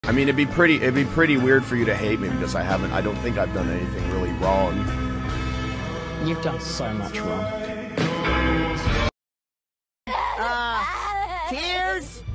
I mean, it'd be pretty weird for you to hate me because I don't think I've done anything really wrong. You've done so much wrong. Tears?